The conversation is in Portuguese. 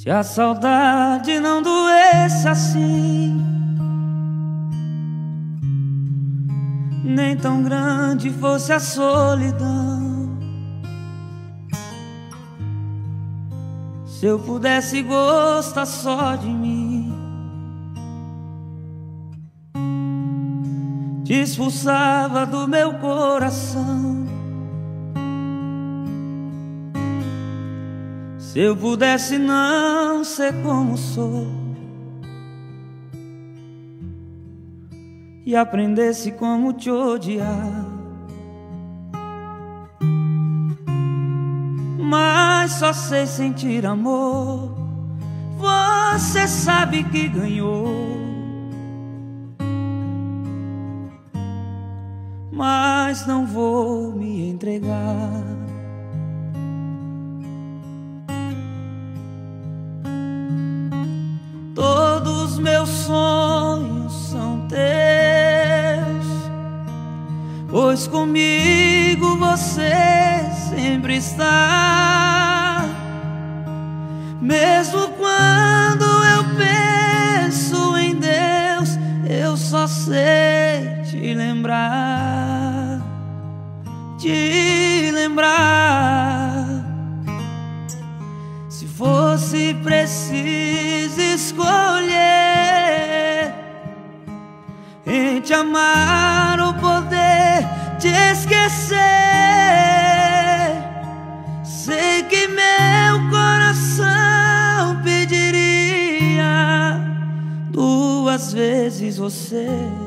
Se a saudade não doesse assim, nem tão grande fosse a solidão, se eu pudesse gostar só de mim, te expulsava do meu coração. Se eu pudesse não ser como sou e aprendesse como te odiar, mas só sei sentir amor. Você sabe que ganhou, mas não vou me entregar. Todos meus sonhos são teus, pois comigo você sempre está. Mesmo quando eu penso em Deus, eu só sei te lembrar, te lembrar. Se fosse preciso escolher entre amar ou poder te esquecer, sei que meu coração pediria duas vezes você.